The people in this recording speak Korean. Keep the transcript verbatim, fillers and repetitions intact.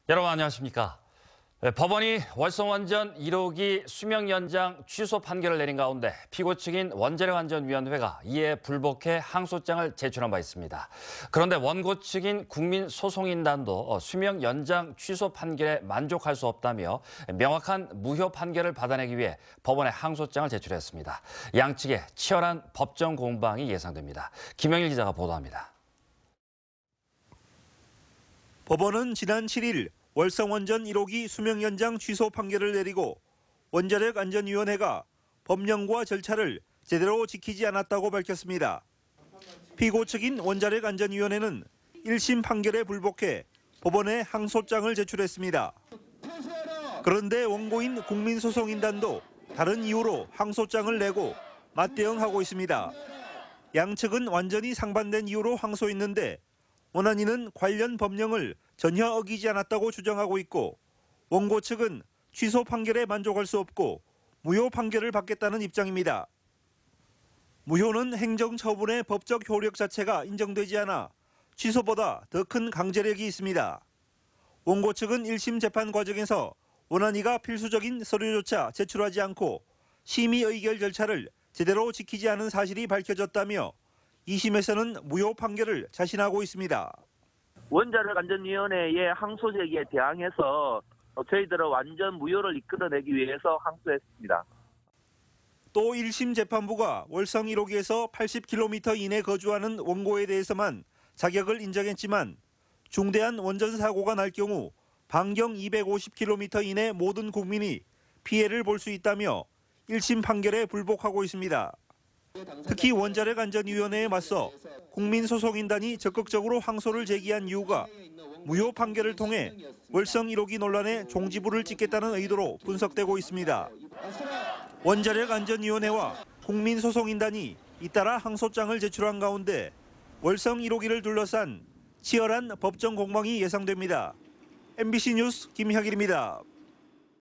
여러분 안녕하십니까? 네, 법원이 월성원전 일 호기 수명 연장 취소 판결을 내린 가운데 피고 측인 원자력안전위원회가 이에 불복해 항소장을 제출한 바 있습니다. 그런데 원고 측인 국민소송인단도 수명 연장 취소 판결에 만족할 수 없다며 명확한 무효 판결을 받아내기 위해 법원에 항소장을 제출했습니다. 양측의 치열한 법정 공방이 예상됩니다. 김영일 기자가 보도합니다. 법원은 지난 칠 일 월성원전 일 호기 수명 연장 취소 판결을 내리고 원자력안전위원회가 법령과 절차를 제대로 지키지 않았다고 밝혔습니다. 피고 측인 원자력안전위원회는 일 심 판결에 불복해 법원에 항소장을 제출했습니다. 그런데 원고인 국민소송인단도 다른 이유로 항소장을 내고 맞대응하고 있습니다. 양측은 완전히 상반된 이유로 항소했는데 원안위는 관련 법령을 전혀 어기지 않았다고 주장하고 있고 원고 측은 취소 판결에 만족할 수 없고 무효 판결을 받겠다는 입장입니다. 무효는 행정처분의 법적 효력 자체가 인정되지 않아 취소보다 더 큰 강제력이 있습니다. 원고 측은 일 심 재판 과정에서 원안위가 필수적인 서류조차 제출하지 않고 심의 의결 절차를 제대로 지키지 않은 사실이 밝혀졌다며 이 심에서는 무효 판결을 자신하고 있습니다. 원자력안전위원회의 항소 제기에 대항해서 저희들은 완전 무효를 이끌어내기 위해서 항소했습니다. 또 일 심 재판부가 월성 일 호기에서 팔십 킬로미터 이내 거주하는 원고에 대해서만 자격을 인정했지만 중대한 원전 사고가 날 경우 반경 이백오십 킬로미터 이내 모든 국민이 피해를 볼 수 있다며 일 심 판결에 불복하고 있습니다. 특히 원자력안전위원회에 맞서 국민소송인단이 적극적으로 항소를 제기한 이유가 무효 판결을 통해 월성 일 호기 논란에 종지부를 찍겠다는 의도로 분석되고 있습니다. 원자력안전위원회와 국민소송인단이 잇따라 항소장을 제출한 가운데 월성 일 호기를 둘러싼 치열한 법정 공방이 예상됩니다. 엠비씨 뉴스 김혁일입니다.